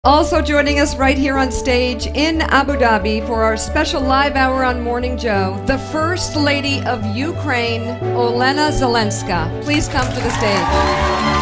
Also joining us right here on stage in Abu Dhabi for our special live hour on Morning Joe, the First Lady of Ukraine, Olena Zeleńska. Please come to the stage.